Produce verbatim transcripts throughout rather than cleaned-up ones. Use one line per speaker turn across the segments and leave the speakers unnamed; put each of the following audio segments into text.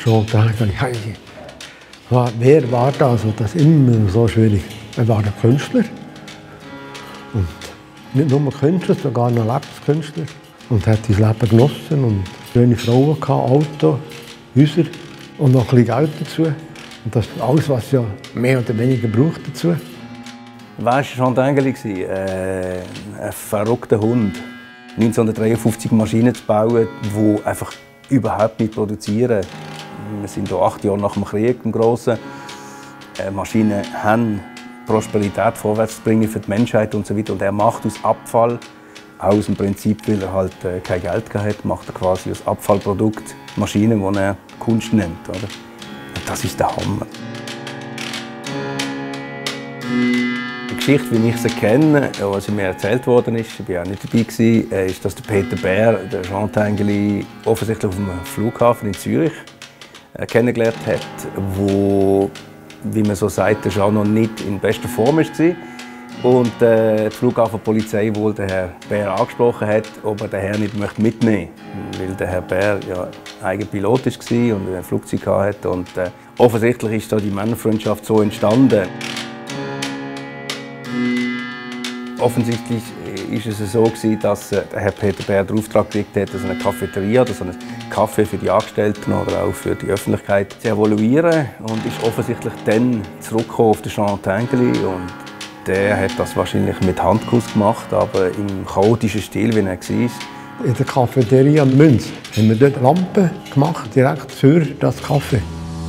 schon gedacht, hey, wer war das? Und das ist immer so schwierig. Er war ein Künstler. Und nicht nur Künstler, sogar noch Lebenskünstler. Und hat sein Leben genossen und schöne Frauen gehabt, Auto, Häuser und noch ein bisschen Geld dazu. Und das ist alles, was ja mehr oder weniger braucht dazu.
Weißt du, Jean Tinguely war äh, ein verrückter Hund. neunzehnhundertdreiundfünfzig Maschinen zu bauen, die einfach überhaupt nicht produzieren. Wir sind hier acht Jahre nach dem Krieg, dem Grossen. Äh, Maschinen haben Prosperität vorwärts zu bringen für die Menschheit und so weiter. Und er macht aus Abfall, auch aus dem Prinzip, weil er halt äh, kein Geld hatte, macht er quasi aus Abfallprodukt Maschinen, die er Kunst nennt. Oder? Und das ist der Hammer. Die Geschichte, wie ich sie kenne, was mir erzählt worden ist, ich war auch nicht dabei, gewesen, ist, dass der Peter Bär den Jean Tinguely offensichtlich auf dem Flughafen in Zürich äh, kennengelernt hat, wo, wie man so sagt, der Jean noch nicht in bester Form war. Und äh, die Flughafenpolizei wohl den Herrn Bär angesprochen hat, ob er den Herrn nicht mitnehmen möchte. Weil der Herr Bär ja eigener Pilot war und ein Flugzeug hatte. Und äh, offensichtlich ist da die Männerfreundschaft so entstanden. Offensichtlich war es so, dass Herr Peter Bär den Auftrag gekriegt hat, dass eine Cafeteria, also einen Kaffee für die Angestellten oder auch für die Öffentlichkeit zu evaluieren. Und ist offensichtlich dann zurückgekommen auf den Jean Tinguely. Und der hat das wahrscheinlich mit Handkuss gemacht, aber im chaotischen Stil, wie er war.
In der Cafeteria Münz haben wir dort Lampen gemacht, direkt für das Kaffee.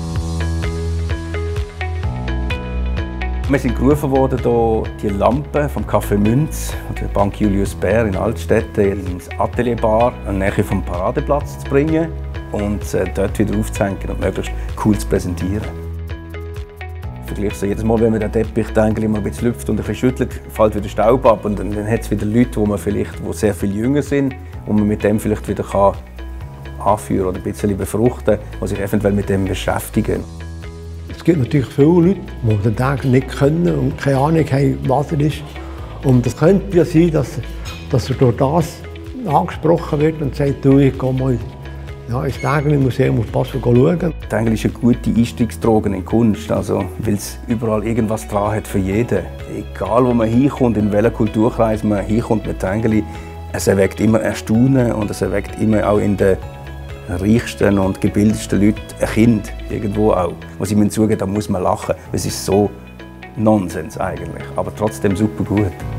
Wir sind gerufen worden, hier die Lampen vom Café Münz und der Bank Julius Baer in Altstätten ins Atelierbar in der Nähe vom Paradeplatz zu bringen und äh, dort wieder aufzuhängen und möglichst cool zu präsentieren. Vergleich so, jedes Mal, wenn man den Teppich Tinguely mal ein bisschen lüpft und ein bisschen schüttelt, fällt wieder Staub ab und dann, dann hat es wieder Leute, wo man vielleicht, die sehr viel jünger sind, wo man mit dem vielleicht wieder kann anführen oder ein bisschen befruchten, die sich eventuell mit dem beschäftigen.
Es gibt natürlich viele Leute, die den Tag nicht können und keine Ahnung haben, was er ist. Und es könnte ja sein, dass, dass er durch das angesprochen wird und sagt, du, ich gehe mal ja, ins Tinguely-Museum auf Basel schauen.
Tinguely ist eine gute Einstiegsdroge in Kunst, also, weil es überall irgendwas dran hat für jeden. Egal wo man hinkommt, in welchen Kulturkreis man hinkommt mit Tinguely, es erweckt immer Erstaunen und es erweckt immer auch in den reichsten und gebildetsten Leuten ein Kind, irgendwo auch, wo sie zugeben, da muss man lachen. Es ist so Nonsens eigentlich, aber trotzdem super gut.